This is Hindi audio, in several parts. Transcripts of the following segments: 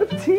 बर्फी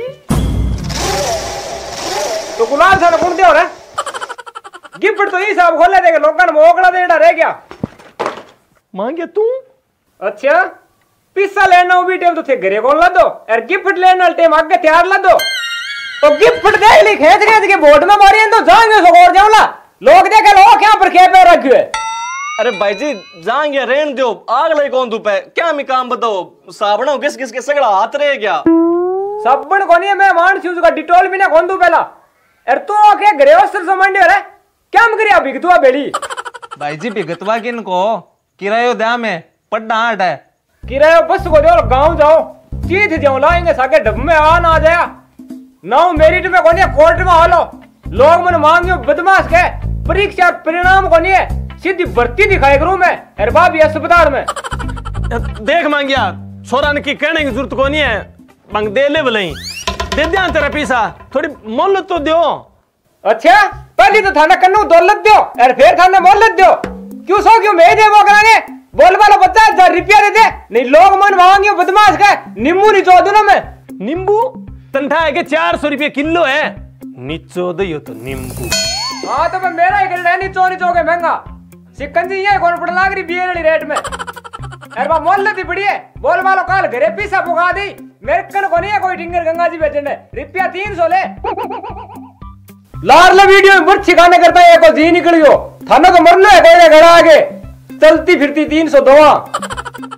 तो गुलाब सा कौन दे हो रहा गिफ्ट तो ये साहब खोले देगा लोगों ने मोकला देना रह गया मांगे तू अच्छा पिस्सा लेना भी टाइम तो थे घरे कौन ला दो और गिफ्ट लेना टाइम आगे तैयार ला दो तो गिफ्ट देख ली खेत खेत के बोर्ड में मारी तो जाएंगे सकोर जाऊला लोग देखे लो क्या पर खेत में रखे है। अरे भाई जी जाएंगे रेन दो आग लगे कौन धूप है क्या मैं काम बताओ साबुन किस किस के सगड़ा हाथ रहे क्या साबुन कोनी है मैं मान छू का डिटोल भी ना कौन दू पहला और तू आके घरे वस्त्र समझ रहे क्या हम करिया भिगतुआ बेड़ी भाई जी भिगतवा किन को किरायो दया में पढ़ना हाट है किराया बस को दो गांव जाओ चीज जाओ लाएंगे साके डब में आ ना जाया ना मेरिट में कोनी कोर्ट में हालो लोग मन मांगियो बदमाश के परीक्षा परिणाम कोनी है सीधी भर्ती दिखाए करूं मैं अरे बाबी अस्पताल में देख मांगिया छोरा ने की कहने की जरूरत को नहीं है मांग दे ले भले दे दिया तेरा पैसा थोड़ी मोहलत तो दो अच्छा पहले तो थाना कन्नू दौलत दो और फिर थाने मोहलत दो क्यों सो क्यों मैं दे वो करांगे बोल वाला 50,000 रुपया दे दे नहीं लोग मन मांगियो बदमाश का नींबू निचो दूं मैं नींबू तंठा है के 400 रुपये किलो है निचो दो तो नींबू हाँ तो मैं मेरा ही कर निचो निचो के महंगा सिकंजी ये कौन पड़ लाग रही बियर वाली रेट में अरे बा मोहल्ले दी पड़ी है बोल वालो काल घरे पीसा पुगा दी मेरे कन को नहीं है कोई डिंगर गंगा जी बेचने रुपया 300 ले लार ले वीडियो में बुर्च छिकाने करता है को जी निकलियो थाना तो मरना है कोई घड़ा आगे चलती फिरती 300 दवा